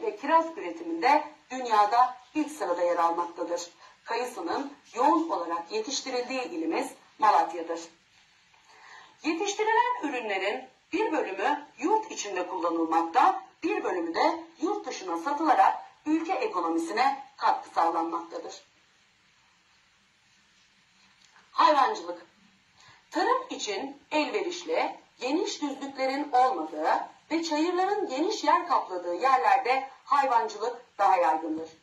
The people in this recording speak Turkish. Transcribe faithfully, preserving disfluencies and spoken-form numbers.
ve kiraz üretiminde dünyada ilk sırada yer almaktadır. Kayısının yoğun olarak yetiştirildiği ilimiz Malatya'dır. Yetiştirilen ürünlerin bir bölümü yurt içinde kullanılmakta, bir bölümü de yurt dışına satılarak ülke ekonomisine katkı sağlanmaktadır. Hayvancılık. Tarım için elverişli, geniş düzlüklerin olmadığı ve çayırların geniş yer kapladığı yerlerde hayvancılık daha yaygındır.